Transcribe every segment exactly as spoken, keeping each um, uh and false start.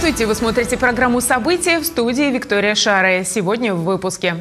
Здравствуйте! Вы смотрите программу «События», в студии Виктория Шарая. Сегодня в выпуске.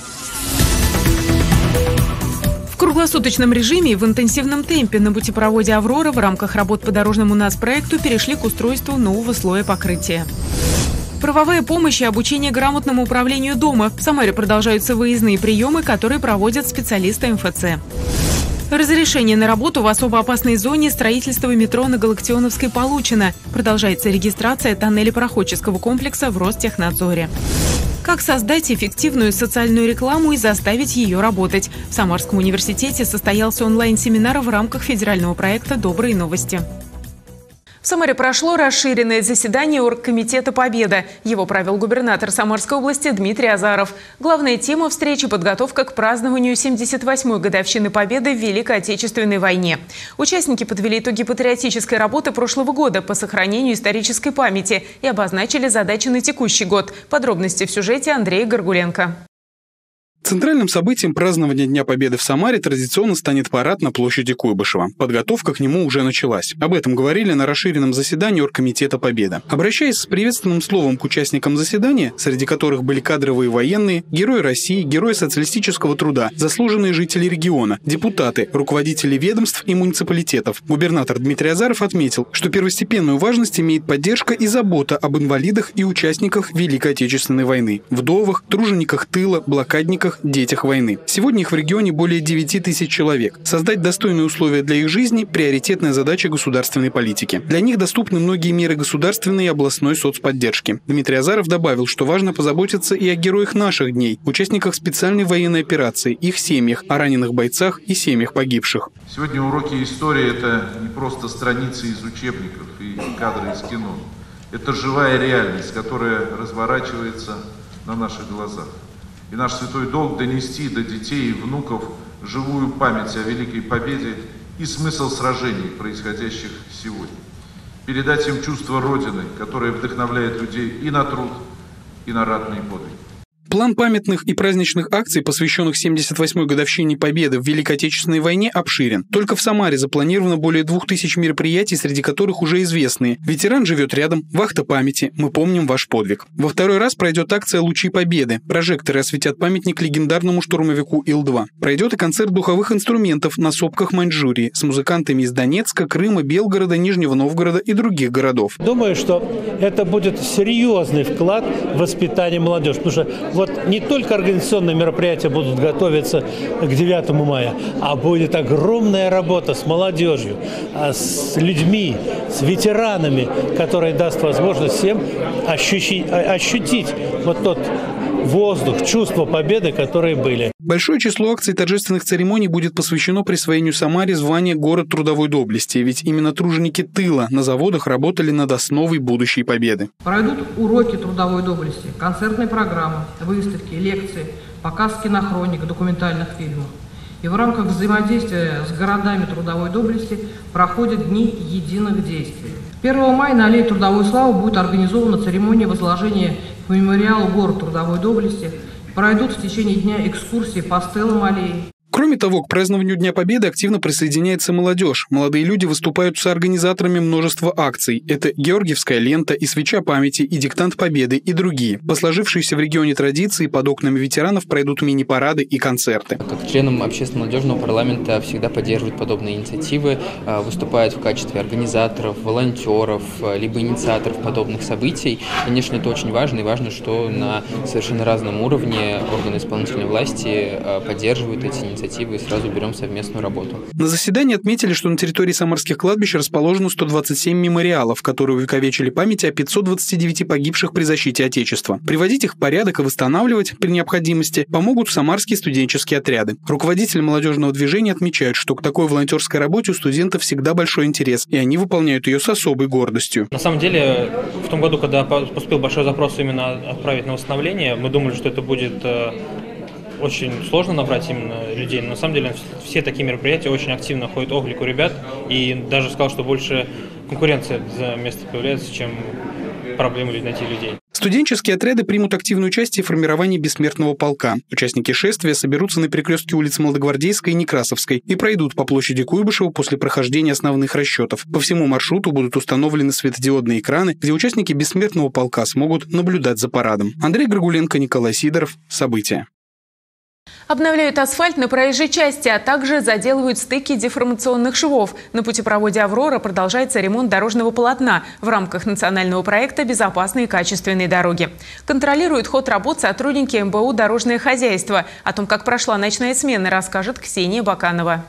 В круглосуточном режиме и в интенсивном темпе на путепроводе «Аврора» в рамках работ по дорожному нацпроекту перешли к устройству нового слоя покрытия. Правовая помощь и обучение грамотному управлению дома. В Самаре продолжаются выездные приемы, которые проводят специалисты эм эф цэ. Разрешение на работу в особо опасной зоне строительства метро на Галактионовской получено. Продолжается регистрация тоннеля проходческого комплекса в Ростехнадзоре. Как создать эффективную социальную рекламу и заставить ее работать? В Самарском университете состоялся онлайн-семинар в рамках федерального проекта «Добрые новости». В Самаре прошло расширенное заседание Оргкомитета «Победа». Его провел губернатор Самарской области Дмитрий Азаров. Главная тема встречи – подготовка к празднованию семьдесят восьмой годовщины Победы в Великой Отечественной войне. Участники подвели итоги патриотической работы прошлого года по сохранению исторической памяти и обозначили задачи на текущий год. Подробности в сюжете Андрея Горгуленко. Центральным событием празднования Дня Победы в Самаре традиционно станет парад на площади Куйбышева. Подготовка к нему уже началась. Об этом говорили на расширенном заседании Оргкомитета «Победа». Обращаясь с приветственным словом к участникам заседания, среди которых были кадровые военные, герои России, герои социалистического труда, заслуженные жители региона, депутаты, руководители ведомств и муниципалитетов, губернатор Дмитрий Азаров отметил, что первостепенную важность имеет поддержка и забота об инвалидах и участниках Великой Отечественной войны, вдовах, тружениках тыла, блокадниках, детях войны. Сегодня их в регионе более девяти тысяч человек. Создать достойные условия для их жизни – приоритетная задача государственной политики. Для них доступны многие меры государственной и областной соцподдержки. Дмитрий Азаров добавил, что важно позаботиться и о героях наших дней, участниках специальной военной операции, их семьях, о раненых бойцах и семьях погибших. Сегодня уроки истории – это не просто страницы из учебников и кадры из кино. Это живая реальность, которая разворачивается на наших глазах. И наш святой долг донести до детей и внуков живую память о Великой Победе и смысл сражений, происходящих сегодня. Передать им чувство Родины, которое вдохновляет людей и на труд, и на ратные подвиги. План памятных и праздничных акций, посвященных семьдесят восьмой годовщине Победы в Великой Отечественной войне, обширен. Только в Самаре запланировано более двух тысяч мероприятий, среди которых уже известные. Ветеран живет рядом, вахта памяти, мы помним ваш подвиг. Во второй раз пройдет акция «Лучи Победы». Прожекторы осветят памятник легендарному штурмовику Ил два. Пройдет и концерт духовых инструментов на сопках Маньчжурии с музыкантами из Донецка, Крыма, Белгорода, Нижнего Новгорода и других городов. Думаю, что это будет серьезный вклад в воспитание молодежи, потому что вот не только организационные мероприятия будут готовиться к девятому мая, а будет огромная работа с молодежью, с людьми, с ветеранами, которая даст возможность всем ощутить, ощутить вот тот воздух, чувство победы, которые были. Большое число акций и торжественных церемоний будет посвящено присвоению Самаре звания «Город трудовой доблести», ведь именно труженики тыла на заводах работали над основой будущей победы. Пройдут уроки трудовой доблести, концертные программы, выставки, лекции, показ кинохроник, документальных фильмов. И в рамках взаимодействия с городами трудовой доблести проходят дни единых действий. первого мая на аллее Трудовой славы будет организована церемония возложения к мемориалу «Город трудовой доблести». Пройдут в течение дня экскурсии по стелам аллеи. Кроме того, к празднованию Дня Победы активно присоединяется молодежь. Молодые люди выступают с организаторами множества акций. Это Георгиевская лента и свеча памяти, и диктант Победы, и другие. По сложившейся в регионе традиции под окнами ветеранов пройдут мини-парады и концерты. Как членам общественно-молодежного парламента всегда поддерживают подобные инициативы, выступают в качестве организаторов, волонтеров, либо инициаторов подобных событий. Конечно, это очень важно, и важно, что на совершенно разном уровне органы исполнительной власти поддерживают эти инициативы. И сразу берем совместную работу. На заседании отметили, что на территории самарских кладбищ расположено сто двадцать семь мемориалов, которые увековечили память о пятьсот двадцати девяти погибших при защите Отечества. Приводить их в порядок и восстанавливать при необходимости помогут самарские студенческие отряды. Руководители молодежного движения отмечают, что к такой волонтерской работе у студентов всегда большой интерес, и они выполняют ее с особой гордостью. На самом деле, в том году, когда поступил большой запрос именно отправить на восстановление, мы думали, что это будет очень сложно набрать именно людей, но на самом деле все такие мероприятия очень активно ходят отклик у ребят, и даже сказал, что больше конкуренция за место появляется, чем проблему найти людей. Студенческие отряды примут активное участие в формировании бессмертного полка. Участники шествия соберутся на перекрестке улиц Молодогвардейской и Некрасовской и пройдут по площади Куйбышева после прохождения основных расчетов. По всему маршруту будут установлены светодиодные экраны, где участники бессмертного полка смогут наблюдать за парадом. Андрей Григуленко, Николай Сидоров. События. Обновляют асфальт на проезжей части, а также заделывают стыки деформационных швов. На путепроводе «Аврора» продолжается ремонт дорожного полотна в рамках национального проекта «Безопасные и качественные дороги». Контролируют ход работ сотрудники эм бэ у «Дорожное хозяйство». О том, как прошла ночная смена, расскажет Ксения Баканова.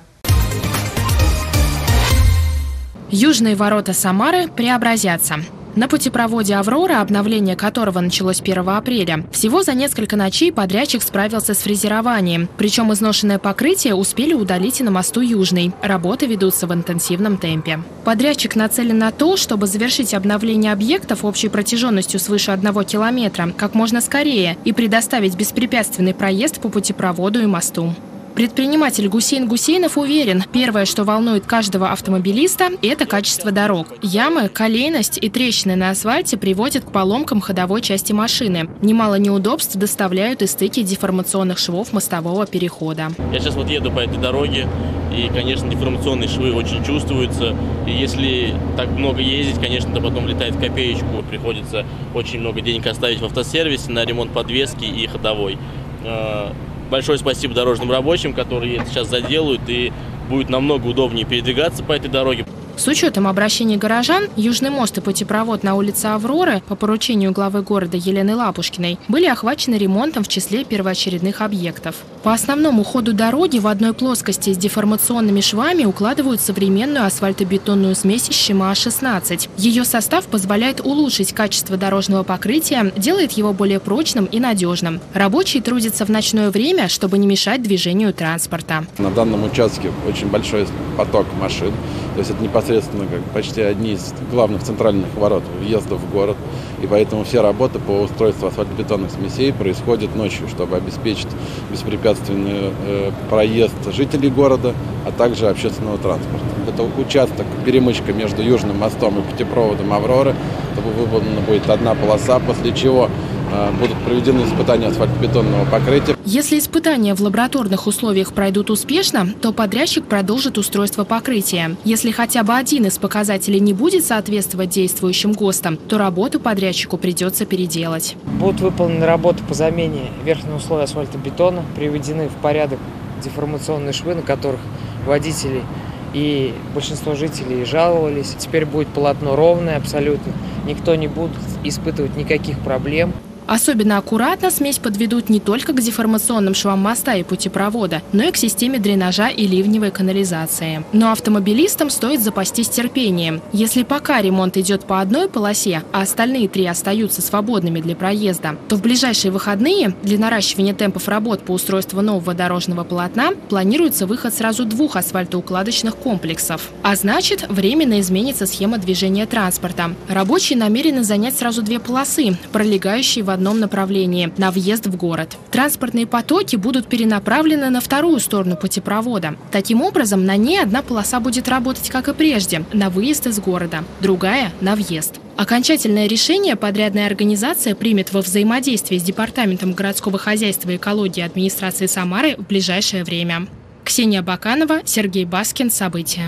Южные ворота Самары преобразятся. На путепроводе «Аврора», обновление которого началось первого апреля, всего за несколько ночей подрядчик справился с фрезерованием. Причем изношенное покрытие успели удалить и на мосту Южный. Работы ведутся в интенсивном темпе. Подрядчик нацелен на то, чтобы завершить обновление объектов общей протяженностью свыше одного километра как можно скорее и предоставить беспрепятственный проезд по путепроводу и мосту. Предприниматель Гусейн Гусейнов уверен, первое, что волнует каждого автомобилиста, это качество дорог. Ямы, колейность и трещины на асфальте приводят к поломкам ходовой части машины. Немало неудобств доставляют и стыки деформационных швов мостового перехода. Я сейчас вот еду по этой дороге, и, конечно, деформационные швы очень чувствуются. И если так много ездить, конечно, то потом летает в копеечку. Приходится очень много денег оставить в автосервисе на ремонт подвески и ходовой. Большое спасибо дорожным рабочим, которые это сейчас заделают, и будет намного удобнее передвигаться по этой дороге. С учетом обращений горожан, Южный мост и путепровод на улице Авроры по поручению главы города Елены Лапушкиной были охвачены ремонтом в числе первоочередных объектов. По основному ходу дороги в одной плоскости с деформационными швами укладывают современную асфальтобетонную смесь ЩМА шестнадцать. Ее состав позволяет улучшить качество дорожного покрытия, делает его более прочным и надежным. Рабочие трудятся в ночное время, чтобы не мешать движению транспорта. На данном участке очень большой поток машин. То есть это непосредственно как почти одни из главных центральных ворот въезда в город. И поэтому все работы по устройству асфальтобетонных смесей происходят ночью, чтобы обеспечить беспрепятственный э, проезд жителей города, а также общественного транспорта. Это участок, перемычка между Южным мостом и путепроводом «Авроры». Выполнена будет одна полоса, после чего будут проведены испытания асфальтобетонного покрытия. Если испытания в лабораторных условиях пройдут успешно, то подрядчик продолжит устройство покрытия. Если хотя бы один из показателей не будет соответствовать действующим ГОСТам, то работу подрядчику придется переделать. Будут выполнены работы по замене верхнего слоя асфальтобетона, приведены в порядок деформационные швы, на которых водители и большинство жителей жаловались. Теперь будет полотно ровное абсолютно, никто не будет испытывать никаких проблем. Особенно аккуратно смесь подведут не только к деформационным швам моста и путепровода, но и к системе дренажа и ливневой канализации. Но автомобилистам стоит запастись терпением. Если пока ремонт идет по одной полосе, а остальные три остаются свободными для проезда, то в ближайшие выходные для наращивания темпов работ по устройству нового дорожного полотна планируется выход сразу двух асфальтоукладочных комплексов. А значит, временно изменится схема движения транспорта. Рабочие намерены занять сразу две полосы, пролегающие в одном направлении – на въезд в город. Транспортные потоки будут перенаправлены на вторую сторону путепровода. Таким образом, на ней одна полоса будет работать, как и прежде, на выезд из города, другая – на въезд. Окончательное решение подрядная организация примет во взаимодействии с Департаментом городского хозяйства и экологии администрации Самары в ближайшее время. Ксения Баканова, Сергей Баскин. События.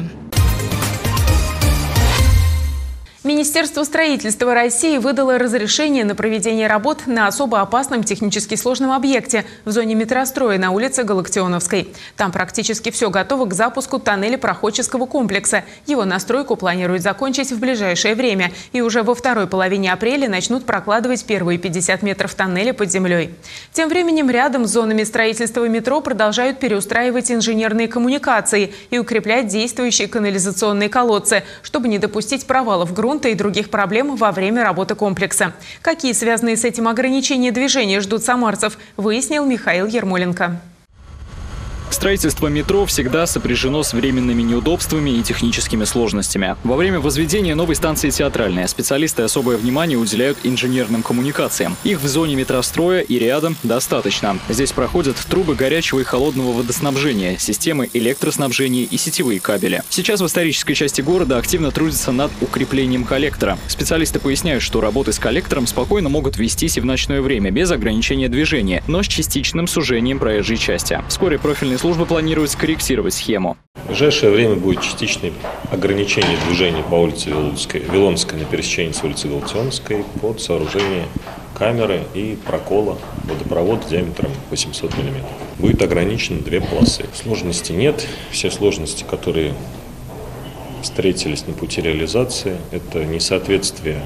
Министерство строительства России выдало разрешение на проведение работ на особо опасном технически сложном объекте в зоне метростроя на улице Галактионовской. Там практически все готово к запуску тоннеля проходческого комплекса. Его настройку планируют закончить в ближайшее время. И уже во второй половине апреля начнут прокладывать первые пятьдесят метров тоннеля под землей. Тем временем рядом с зонами строительства метро продолжают переустраивать инженерные коммуникации и укреплять действующие канализационные колодцы, чтобы не допустить провалов грунта и других проблем во время работы комплекса. Какие связанные с этим ограничения движения ждут самарцев, выяснил Михаил Ермоленко. Строительство метро всегда сопряжено с временными неудобствами и техническими сложностями. Во время возведения новой станции Театральная специалисты особое внимание уделяют инженерным коммуникациям. Их в зоне метростроя и рядом достаточно. Здесь проходят трубы горячего и холодного водоснабжения, системы электроснабжения и сетевые кабели. Сейчас в исторической части города активно трудятся над укреплением коллектора. Специалисты поясняют, что работы с коллектором спокойно могут вестись и в ночное время, без ограничения движения, но с частичным сужением проезжей части. Вскоре профильные службы планируют скорректировать схему. В ближайшее время будет частичное ограничение движения по улице Вилонской, Вилонской на пересечении с улицей Галактионской под сооружение камеры и прокола водопровода диаметром восемьсот миллиметров. Будет ограничено две полосы. Сложностей нет. Все сложности, которые встретились на пути реализации, это несоответствие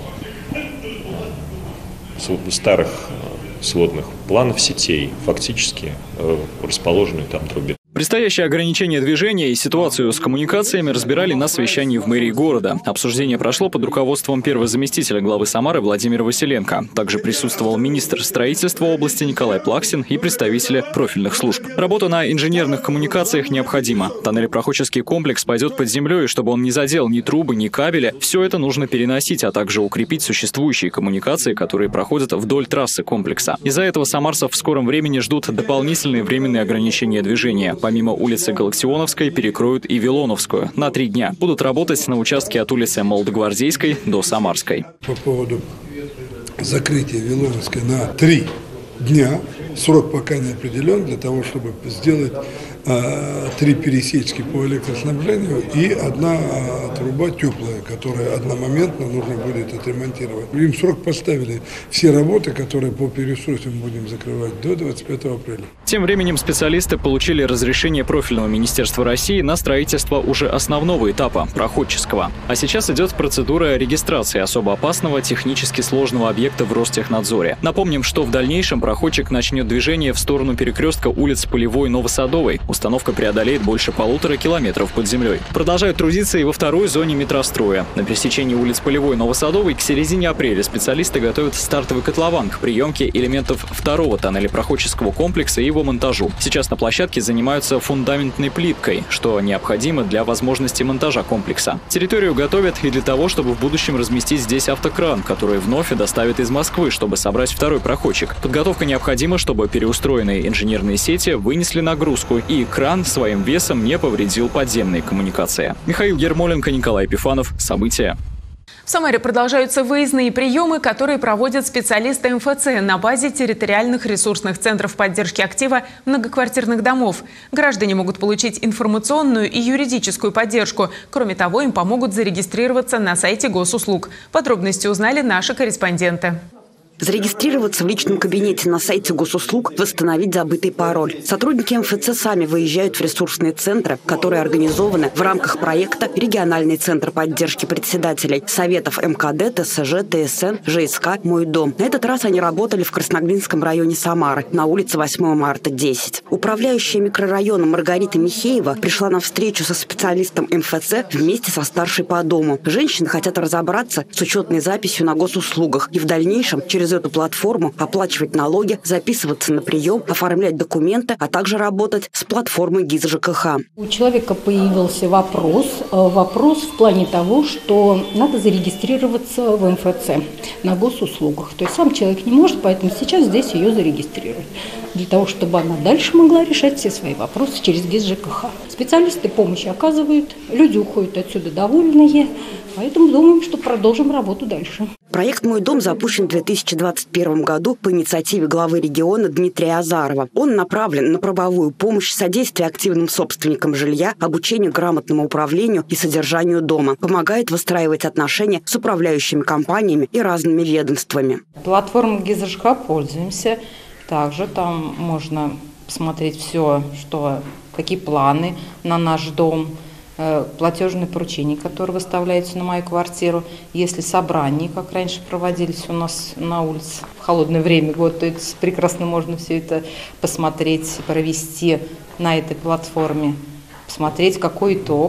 старых сводных планов сетей, фактически расположенной там трубе. Предстоящее ограничение движения и ситуацию с коммуникациями разбирали на совещании в мэрии города. Обсуждение прошло под руководством первого заместителя главы Самары Владимира Василенко. Также присутствовал министр строительства области Николай Плаксин и представители профильных служб. Работа на инженерных коммуникациях необходима. Тоннелепроходческий комплекс пойдет под землей, и чтобы он не задел ни трубы, ни кабели, все это нужно переносить, а также укрепить существующие коммуникации, которые проходят вдоль трассы комплекса. Из-за этого самарцев в скором времени ждут дополнительные временные ограничения движения. Помимо улицы Галактионовской перекроют и Вилоновскую. На три дня будут работать на участке от улицы Молодогвардейской до Самарской. По поводу закрытия Вилоновской на три дня, срок пока не определен, для того, чтобы сделать э, три пересечки по электроснабжению и одна э, труба теплая, которая одномоментно нужно будет отремонтировать. Им срок поставили все работы, которые по переустройству мы будем закрывать до двадцать пятого апреля. Тем временем специалисты получили разрешение профильного министерства России на строительство уже основного этапа – проходческого. А сейчас идет процедура регистрации особо опасного технически сложного объекта в Ростехнадзоре. Напомним, что в дальнейшем проходчик начнет движение в сторону перекрестка улиц Полевой и Новосадовой. Установка преодолеет больше полутора километров под землей. Продолжают трудиться и во второй зоне метростроя. На пересечении улиц Полевой и Новосадовой к середине апреля специалисты готовят стартовый котлован к приемке элементов второго тоннелепроходческого комплекса и его монтажу. Сейчас на площадке занимаются фундаментной плиткой, что необходимо для возможности монтажа комплекса. Территорию готовят и для того, чтобы в будущем разместить здесь автокран, который вновь доставят из Москвы, чтобы собрать второй проходчик. Подготовка необходима, чтобы переустроенные инженерные сети вынесли нагрузку и кран своим весом не повредил подземные коммуникации. Михаил Ермоленко, Николай Епифанов. События. В Самаре продолжаются выездные приемы, которые проводят специалисты эм эф цэ на базе территориальных ресурсных центров поддержки актива многоквартирных домов. Граждане могут получить информационную и юридическую поддержку. Кроме того, им помогут зарегистрироваться на сайте госуслуг. Подробности узнали наши корреспонденты. Зарегистрироваться в личном кабинете на сайте госуслуг, восстановить забытый пароль. Сотрудники эм эф цэ сами выезжают в ресурсные центры, которые организованы в рамках проекта «Региональный центр поддержки председателей Советов эм ка дэ, тэ эс жэ, тэ эс эн, жэ эс ка «Мой дом». На этот раз они работали в Красноглинском районе Самары на улице восьмого марта, десять. Управляющая микрорайоном Маргарита Михеева пришла на встречу со специалистом эм эф цэ вместе со старшей по дому. Женщины хотят разобраться с учетной записью на госуслугах и в дальнейшем через эту платформу оплачивать налоги, записываться на прием, оформлять документы, а также работать с платформой ГИС жэ ка ха. У человека появился вопрос, вопрос в плане того, что надо зарегистрироваться в эм эф цэ на госуслугах. То есть сам человек не может, поэтому сейчас здесь ее зарегистрируют. Для того, чтобы она дальше могла решать все свои вопросы через ГИС жэ ка ха. Специалисты помощи оказывают, люди уходят отсюда довольные, поэтому думаем, что продолжим работу дальше. Проект «Мой дом» запущен в две тысячи двадцать первом году по инициативе главы региона Дмитрия Азарова. Он направлен на правовую помощь, содействие активным собственникам жилья, обучение грамотному управлению и содержанию дома. Помогает выстраивать отношения с управляющими компаниями и разными ведомствами. Платформой ГИС жэ ка ха пользуемся. Также там можно посмотреть все, что, какие планы на наш дом, платежные поручения, которые выставляются на мою квартиру, если собрания, как раньше проводились у нас на улице в холодное время года, то это прекрасно можно все это посмотреть, провести на этой платформе, посмотреть, какой итог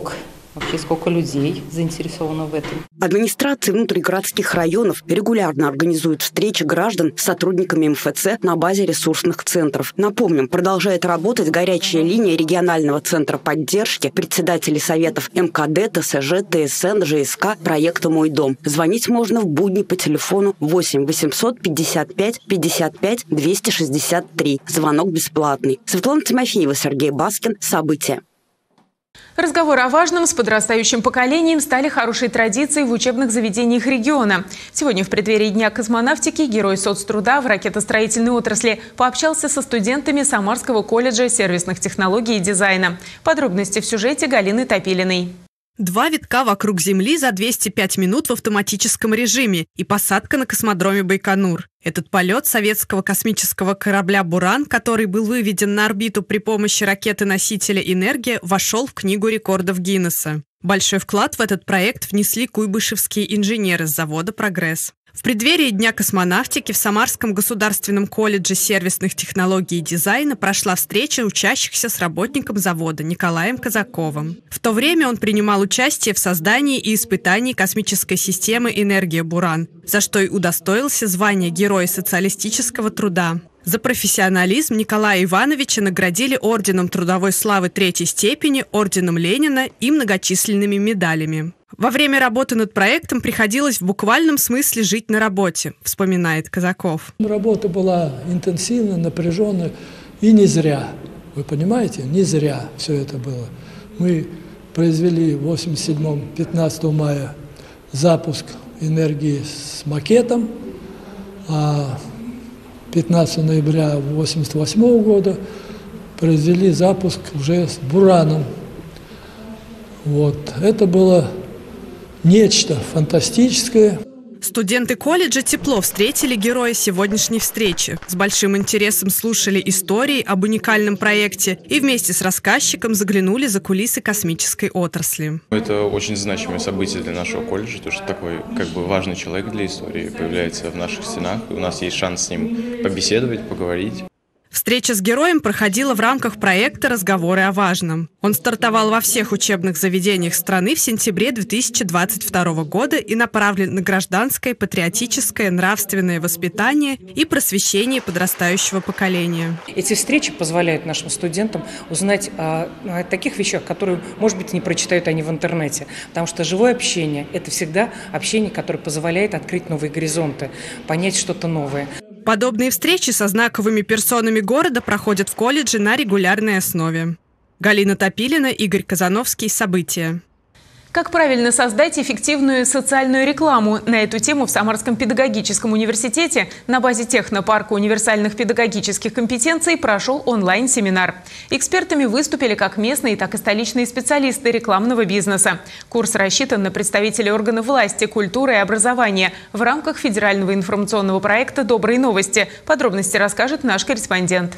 вообще сколько людей заинтересовано в этом. Администрации внутригородских районов регулярно организуют встречи граждан с сотрудниками эм эф цэ на базе ресурсных центров. Напомним, продолжает работать горячая линия регионального центра поддержки председателей советов эм ка дэ, тэ эс жэ, тэ эс эн, жэ эс ка проекта «Мой дом». Звонить можно в будни по телефону восемь восемьсот пятьдесят пять пятьдесят пять двести шестьдесят три. Звонок бесплатный. Светлана Тимофеева, Сергей Баскин. События. Разговоры о важном с подрастающим поколением стали хорошей традицией в учебных заведениях региона. Сегодня в преддверии Дня космонавтики герой соцтруда в ракетостроительной отрасли пообщался со студентами Самарского колледжа сервисных технологий и дизайна. Подробности в сюжете Галины Топилиной. Два витка вокруг Земли за двести пять минут в автоматическом режиме и посадка на космодроме Байконур. Этот полет советского космического корабля «Буран», который был выведен на орбиту при помощи ракеты-носителя «Энергия», вошел в Книгу рекордов Гиннесса. Большой вклад в этот проект внесли куйбышевские инженеры с завода «Прогресс». В преддверии Дня космонавтики в Самарском государственном колледже сервисных технологий и дизайна прошла встреча учащихся с работником завода Николаем Казаковым. В то время он принимал участие в создании и испытании космической системы «Энергия Буран», за что и удостоился звания Героя социалистического труда. За профессионализм Николая Ивановича наградили орденом трудовой славы третьей степени, орденом Ленина и многочисленными медалями. Во время работы над проектом приходилось в буквальном смысле жить на работе, вспоминает Казаков. Работа была интенсивная, напряженная, и не зря. Вы понимаете, не зря все это было. Мы произвели в восемьдесят седьмом, пятнадцатого мая запуск энергии с макетом, а пятнадцатого ноября восемьдесят восьмого года произвели запуск уже с «Бураном». Вот. Это было нечто фантастическое. Студенты колледжа тепло встретили героя сегодняшней встречи. С большим интересом слушали истории об уникальном проекте и вместе с рассказчиком заглянули за кулисы космической отрасли. Это очень значимое событие для нашего колледжа, потому что такой как бы важный человек для истории появляется в наших стенах. И у нас есть шанс с ним побеседовать, поговорить. Встреча с героем проходила в рамках проекта «Разговоры о важном». Он стартовал во всех учебных заведениях страны в сентябре две тысячи двадцать второго года и направлен на гражданское, патриотическое, нравственное воспитание и просвещение подрастающего поколения. Эти встречи позволяют нашим студентам узнать о, о таких вещах, которые, может быть, не прочитают они в интернете. Потому что живое общение – это всегда общение, которое позволяет открыть новые горизонты, понять что-то новое. Подобные встречи со знаковыми персонами города проходят в колледже на регулярной основе. Галина Топилина, Игорь Казановский. События. Как правильно создать эффективную социальную рекламу? На эту тему в Самарском педагогическом университете на базе технопарка универсальных педагогических компетенций прошел онлайн-семинар. Экспертами выступили как местные, так и столичные специалисты рекламного бизнеса. Курс рассчитан на представителей органов власти, культуры и образования в рамках федерального информационного проекта «Добрые новости». Подробности расскажет наш корреспондент.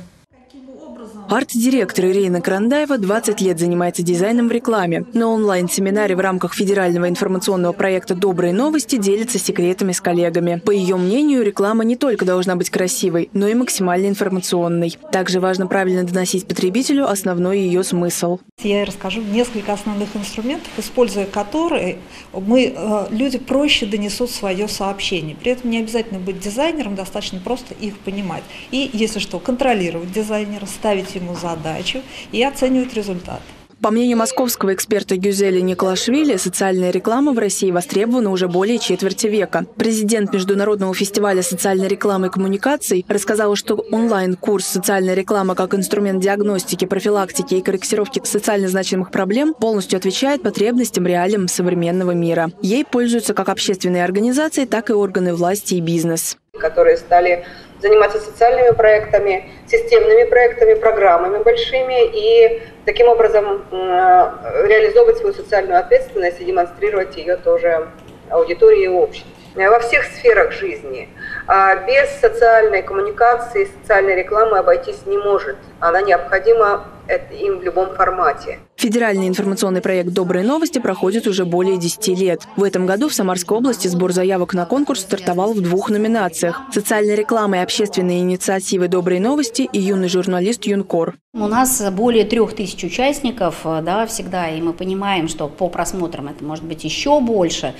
Арт-директор Ирина Крандаева двадцать лет занимается дизайном в рекламе. На онлайн-семинаре в рамках федерального информационного проекта «Добрые новости» делится секретами с коллегами. По ее мнению, реклама не только должна быть красивой, но и максимально информационной. Также важно правильно доносить потребителю основной ее смысл. Я расскажу несколько основных инструментов, используя которые мы, люди проще донесут свое сообщение. При этом не обязательно быть дизайнером, достаточно просто их понимать. И, если что, контролировать дизайнера, ставить ему задачу и оценивать результат. По мнению московского эксперта Гюзели Николашвили, социальная реклама в России востребована уже более четверти века. Президент Международного фестиваля социальной рекламы и коммуникаций рассказал, что онлайн-курс «Социальная реклама как инструмент диагностики, профилактики и корректировки социально значимых проблем» полностью отвечает потребностям, реалиям современного мира. Ей пользуются как общественные организации, так и органы власти и бизнес, которые стали заниматься социальными проектами, системными проектами, программами большими и таким образом реализовывать свою социальную ответственность и демонстрировать ее тоже аудитории и обществу. Во всех сферах жизни. Без социальной коммуникации, социальной рекламы обойтись не может. Она необходима им в любом формате. Федеральный информационный проект «Добрые новости» проходит уже более десяти лет. В этом году в Самарской области сбор заявок на конкурс стартовал в двух номинациях – социальная реклама и общественные инициативы «Добрые новости» и юный журналист «Юнкор». У нас более трех тысяч участников, да, всегда, и мы понимаем, что по просмотрам это может быть еще больше,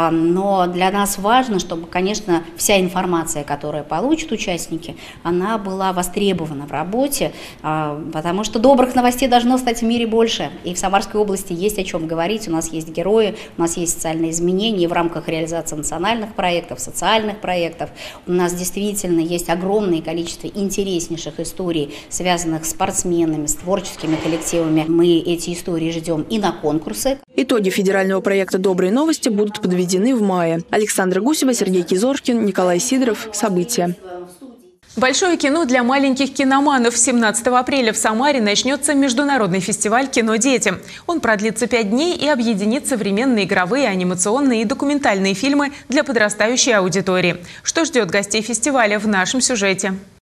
но для нас важно, чтобы, конечно, вся информация, которую получат участники, она была востребована в работе, потому что добрых новостей должно стать в мире больше, и в Самарской области есть о чем говорить, у нас есть герои, у нас есть социальные изменения в рамках реализации национальных проектов, социальных проектов, у нас действительно есть огромное количество интереснейших историй, связанных с спортсменами, с творческими коллективами. Мы эти истории ждем и на конкурсы. Итоги федерального проекта «Добрые новости» будут подведены в мае. Александра Гусева, Сергей Кизоркин, Николай Сидоров. События. Большое кино для маленьких киноманов. семнадцатого апреля в Самаре начнется международный фестиваль «Кино детям». Он продлится пять дней и объединит современные игровые, анимационные и документальные фильмы для подрастающей аудитории. Что ждет гостей фестиваля в нашем сюжете?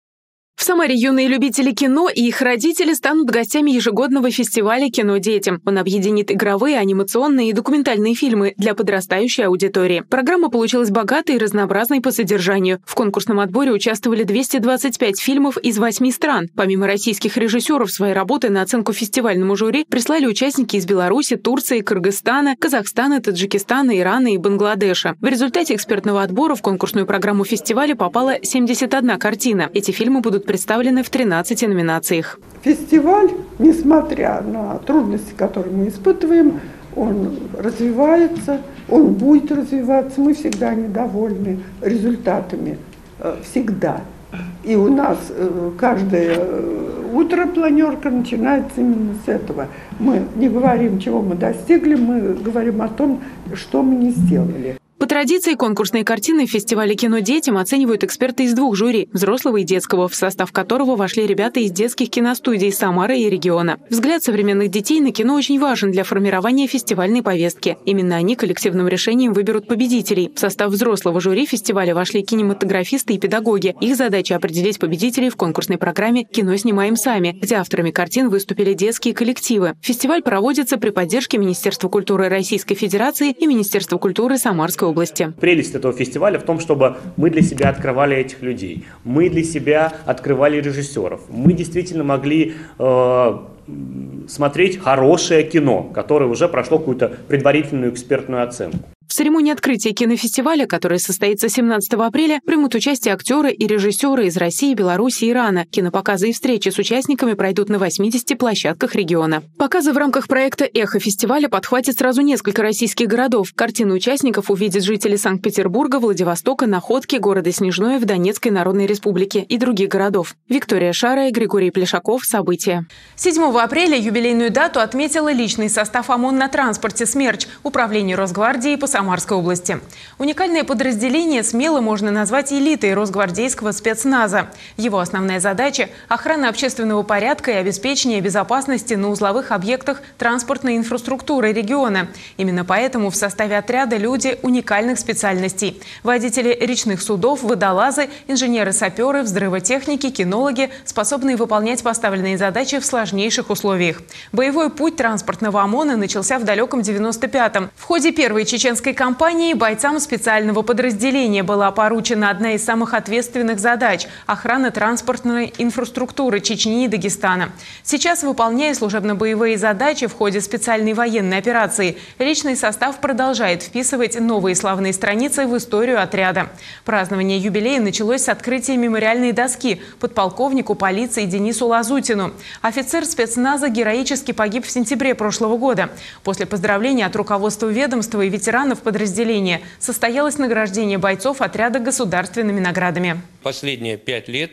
В Самаре юные любители кино и их родители станут гостями ежегодного фестиваля «Кино детям». Он объединит игровые, анимационные и документальные фильмы для подрастающей аудитории. Программа получилась богатой и разнообразной по содержанию. В конкурсном отборе участвовали двести двадцать пять фильмов из восьми стран. Помимо российских режиссеров, свои работы на оценку фестивальному жюри прислали участники из Беларуси, Турции, Кыргызстана, Казахстана, Таджикистана, Ирана и Бангладеша. В результате экспертного отбора в конкурсную программу фестиваля попала семьдесят одна картина. Эти фильмы будут представлены в тринадцати номинациях. Фестиваль, несмотря на трудности, которые мы испытываем, он развивается, он будет развиваться. Мы всегда недовольны результатами, всегда. И у нас каждое утро планерка начинается именно с этого. Мы не говорим, чего мы достигли, мы говорим о том, что мы не сделали. По традиции, конкурсные картины в фестивале «Кино детям» оценивают эксперты из двух жюри – взрослого и детского, в состав которого вошли ребята из детских киностудий Самары и региона. Взгляд современных детей на кино очень важен для формирования фестивальной повестки. Именно они коллективным решением выберут победителей. В состав взрослого жюри фестиваля вошли кинематографисты и педагоги. Их задача – определить победителей в конкурсной программе «Кино снимаем сами», где авторами картин выступили детские коллективы. Фестиваль проводится при поддержке Министерства культуры Российской Федерации и Министерства культуры Самарской области. Прелесть этого фестиваля в том, чтобы мы для себя открывали этих людей, мы для себя открывали режиссеров, мы действительно могли э, смотреть хорошее кино, которое уже прошло какую-то предварительную экспертную оценку. В церемонии открытия кинофестиваля, которая состоится семнадцатого апреля, примут участие актеры и режиссеры из России, Беларуси и Ирана. Кинопоказы и встречи с участниками пройдут на восьмидесяти площадках региона. Показы в рамках проекта «Эхо» фестиваля подхватят сразу несколько российских городов. Картины участников увидят жители Санкт-Петербурга, Владивостока, Находки, города Снежное в Донецкой Народной Республике и других городов. Виктория Шарая, Григорий Плешаков. События. седьмого апреля юбилейную дату отметила личный состав ОМОН на транспорте «Смерч» Управления Росгвардии по Самарской области. Уникальное подразделение смело можно назвать элитой росгвардейского спецназа. Его основная задача – охрана общественного порядка и обеспечение безопасности на узловых объектах транспортной инфраструктуры региона. Именно поэтому в составе отряда люди уникальных специальностей. Водители речных судов, водолазы, инженеры-саперы, взрывотехники, кинологи, способные выполнять поставленные задачи в сложнейших условиях. Боевой путь транспортного ОМОНа начался в далеком девяносто пятом. В ходе первой чеченской кампании бойцам специального подразделения была поручена одна из самых ответственных задач – охрана транспортной инфраструктуры Чечни и Дагестана. Сейчас, выполняя служебно-боевые задачи в ходе специальной военной операции, личный состав продолжает вписывать новые славные страницы в историю отряда. Празднование юбилея началось с открытия мемориальной доски подполковнику полиции Денису Лазутину. Офицер спецназа героически погиб в сентябре прошлого года. После поздравления от руководства ведомства и ветеранов подразделения состоялось награждение бойцов отряда государственными наградами. Последние пять лет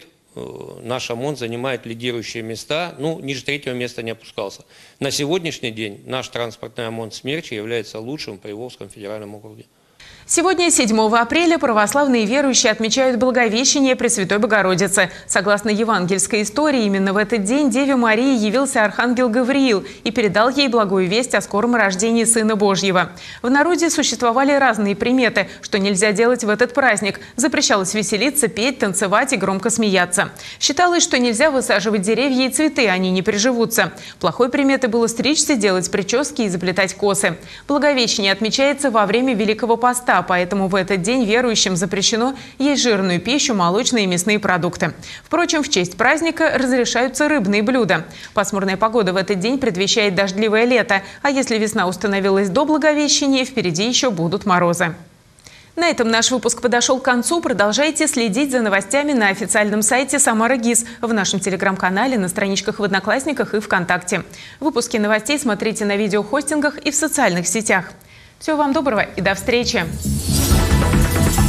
наш ОМОН занимает лидирующие места, ну, ниже третьего места не опускался. На сегодняшний день наш транспортный ОМОН «Смерч» является лучшим в Приволжском федеральном округе. Сегодня, седьмого апреля, православные верующие отмечают Благовещение Пресвятой Богородицы. Согласно евангельской истории, именно в этот день Деве Марии явился архангел Гавриил и передал ей благую весть о скором рождении Сына Божьего. В народе существовали разные приметы, что нельзя делать в этот праздник. Запрещалось веселиться, петь, танцевать и громко смеяться. Считалось, что нельзя высаживать деревья и цветы, они не приживутся. Плохой приметой было стричься, делать прически и заплетать косы. Благовещение отмечается во время Великого Поста, поэтому в этот день верующим запрещено есть жирную пищу, молочные и мясные продукты. Впрочем, в честь праздника разрешаются рыбные блюда. Пасмурная погода в этот день предвещает дождливое лето, а если весна установилась до Благовещения, впереди еще будут морозы. На этом наш выпуск подошел к концу. Продолжайте следить за новостями на официальном сайте Самара ГИС, в нашем телеграм-канале, на страничках в Одноклассниках и ВКонтакте. Выпуски новостей смотрите на видеохостингах и в социальных сетях. Всего вам доброго и до встречи!